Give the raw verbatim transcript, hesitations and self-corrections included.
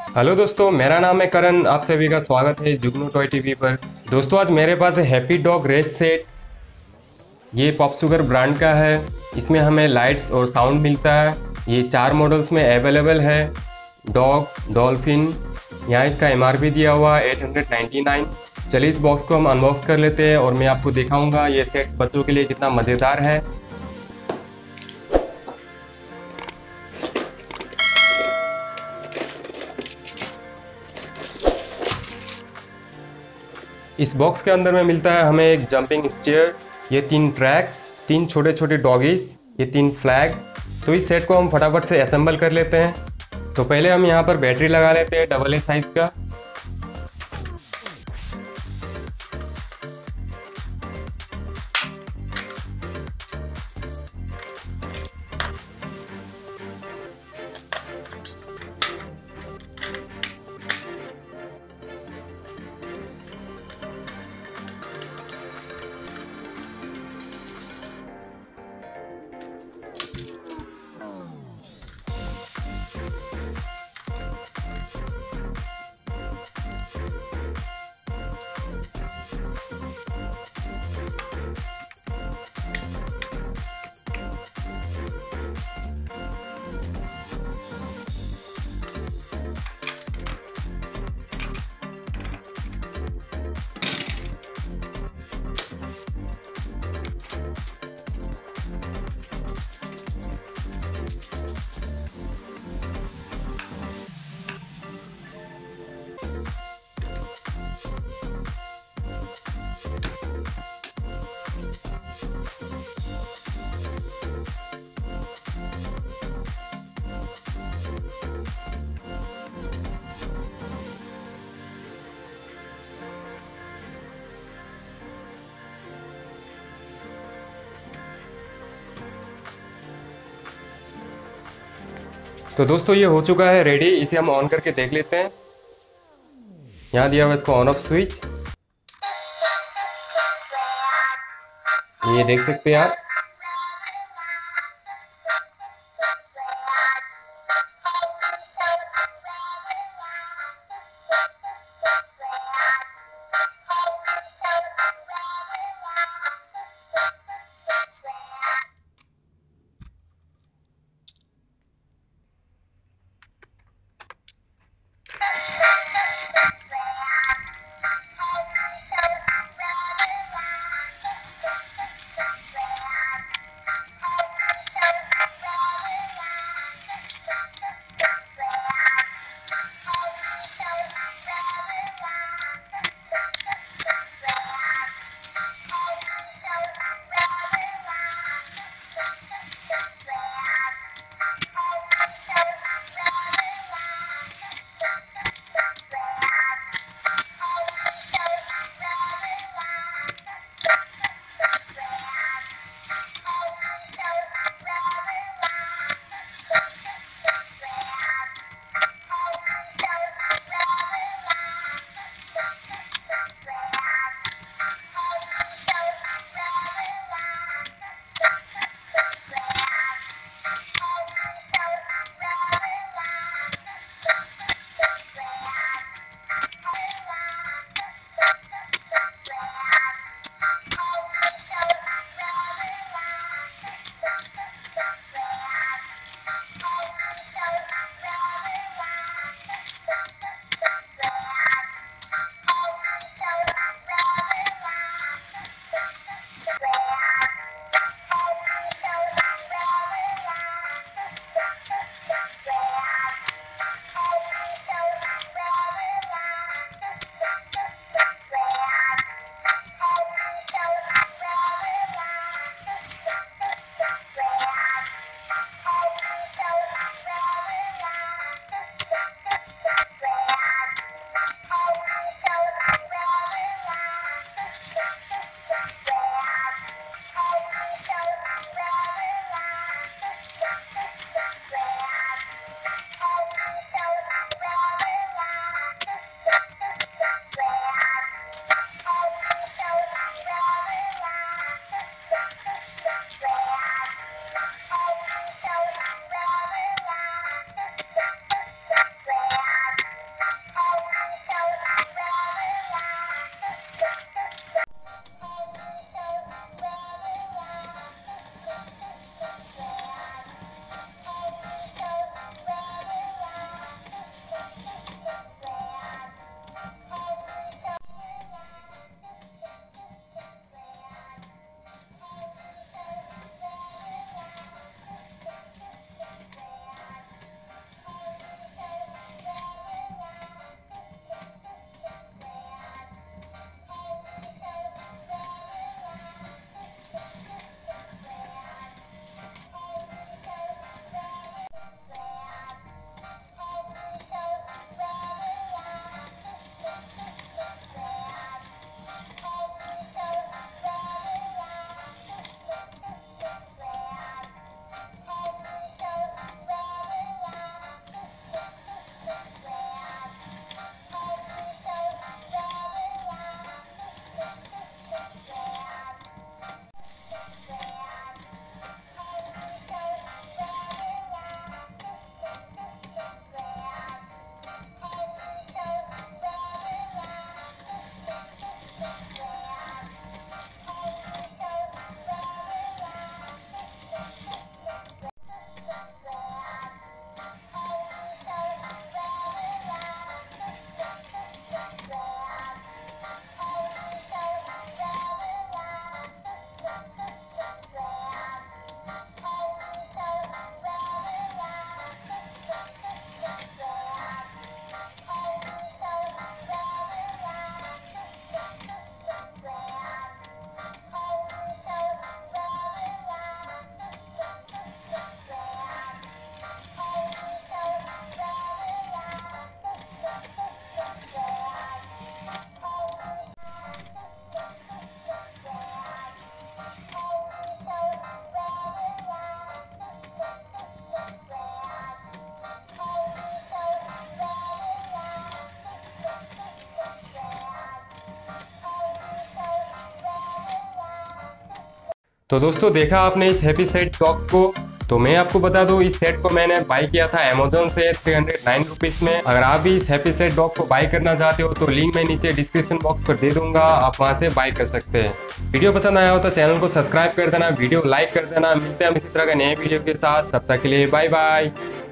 Hello दोस्तों, मेरा नाम है करण। आप सभी का स्वागत है जुगनू टॉय टीवी पर। दोस्तों, आज मेरे पास है हैप्पी डॉग रेस सेट। ये पॉप शुगर ब्रांड का है। इसमें हमें लाइट्स और साउंड मिलता है। ये चार मॉडल्स में अवेलेबल है। Dog, dolphin. यहाँ इसका एमआरपी दिया हुआ है एट हंड्रेड नाइन्टी नाइन। चलिए इस बॉक्स को हम अनबॉक्स कर लेते हैं और मैं आपको दिखाऊंगा ये सेट बच्चों के लिए कितना मज़ेदार है। इस बॉक्स के अंदर में मिलता है हमें एक जंपिंग स्टेयर, ये तीन ट्रैक्स, तीन छोटे छोटे डॉगीज, ये तीन फ्लैग। तो इस सेट को हम फटाफट से असेंबल कर लेते हैं। तो पहले हम यहाँ पर बैटरी लगा लेते हैं डबल ए साइज का। तो दोस्तों, ये हो चुका है रेडी। इसे हम ऑन करके देख लेते हैं। यहाँ दिया हुआ इसको ऑन ऑफ स्विच, ये देख सकते हैं आप। तो दोस्तों देखा आपने इस हैप्पी सेट डॉग को। तो मैं आपको बता दूं, इस सेट को मैंने बाई किया था अमेजोन से थ्री हंड्रेड नाइन रुपीस में। अगर आप भी इस हैप्पी सेट डॉग को बाई करना चाहते हो तो लिंक मैं नीचे डिस्क्रिप्शन बॉक्स पर दे दूंगा, आप वहां से बाई कर सकते हैं। वीडियो पसंद आया हो तो चैनल को सब्सक्राइब कर देना, वीडियो लाइक कर देना। मिलते हैं हम इसी तरह का नए वीडियो के साथ, तब तक के लिए बाय बाय।